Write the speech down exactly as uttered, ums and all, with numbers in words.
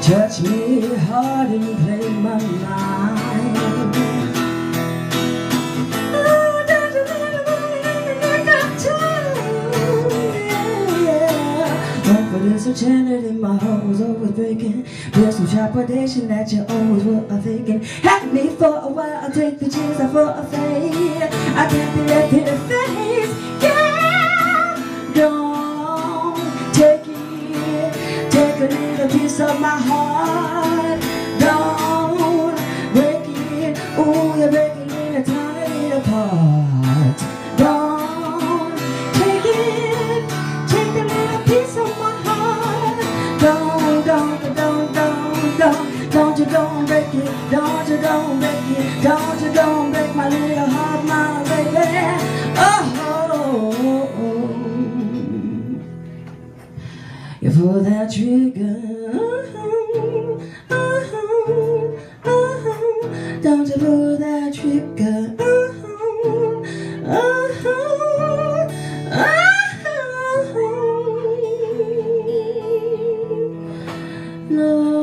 touch me hard and play my mind. Oh, don't you really got to, yeah, yeah. Oh, for this eternity, my heart was always breaking. There's no trepidation that you always were faking. Had me for a while, I take the chance I for a fade. I can't be left in the face, yeah. Don't take it, take a little piece of my heart. Don't break it, ooh, you're breaking it a tiny apart. Don't take it, take a little piece of my heart. Don't, don't, don't, don't, don't, don't you don't break it, don't you don't break it, don't you don't break my little heart, my baby. Oh, oh, oh. You pull that trigger, oh, oh, oh. Don't you pull that trigger, oh, oh, oh, oh. No.